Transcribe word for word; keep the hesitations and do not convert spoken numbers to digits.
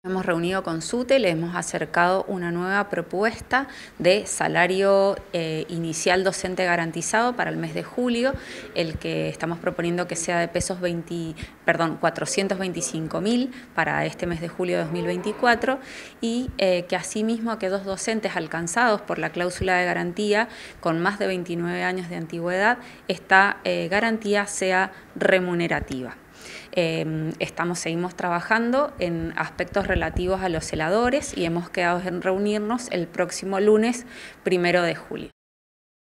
Hemos reunido con SUTE, le hemos acercado una nueva propuesta de salario eh, inicial docente garantizado para el mes de julio, el que estamos proponiendo que sea de pesos veinte, perdón, cuatrocientos veinticinco mil para este mes de julio de dos mil veinticuatro y eh, que asimismo aquellos docentes alcanzados por la cláusula de garantía con más de veintinueve años de antigüedad, esta eh, garantía sea remunerativa. Eh, estamos, seguimos trabajando en aspectos relativos a los celadores y hemos quedado en reunirnos el próximo lunes primero de julio.